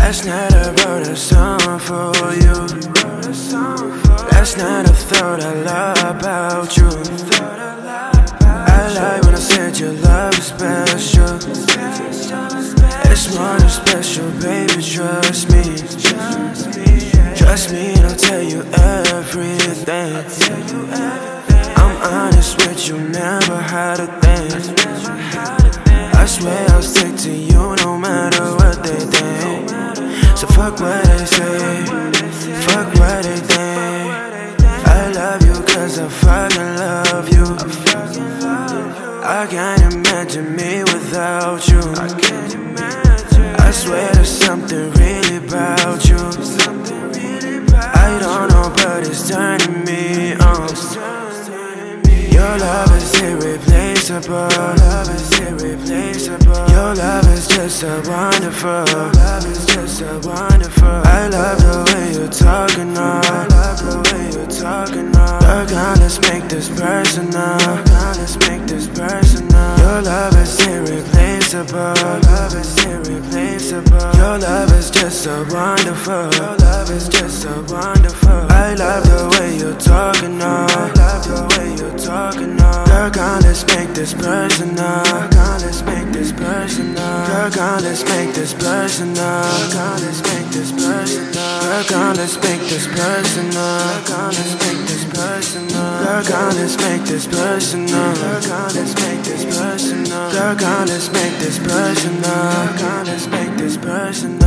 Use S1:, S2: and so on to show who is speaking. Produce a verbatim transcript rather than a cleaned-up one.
S1: Last night I wrote a song for you. Last night I thought a lot about you. I lied when I said your love is special. It's more than special, baby, trust me. Trust me and I'll tell you everything. I'm honest with you, never hide a thing. I swear I'll stick to you no matter what they think. So fuck what they say, fuck what they think. I love you cause I fucking love you. I can't imagine me without you. I swear there's something really about you. I don't know but it's turning me on. Your love is irreplaceable. Love is irreplaceable. Your love is just so wonderful. Love is just so wonderful. I love the way you're talking now. I love the way you're talking now. Girl, come, let's make this personal. Come, let's make this personal. Your love is irreplaceable. Your love is irreplaceable. Your love is just so wonderful. Your love is just so wonderful. I love the way you're talking now. I love the way you're talking now. Girl, come, let's make this personal. Come, let's make this personal. Girl, come, let's make this personal. Come, let's make this personal. Girl, come, let's make this personal. Come, let's make this personal. Girl, come, let's make this personal. Girl, come, let's make this personal. Girl, come, let's make this personal. Girl, come, let's make this personal.